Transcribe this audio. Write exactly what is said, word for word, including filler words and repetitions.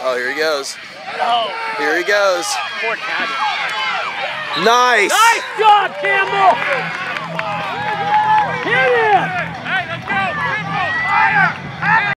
Oh, here he goes. Oh. Here he goes. Poor Cabot. Nice. Nice job, Campbell.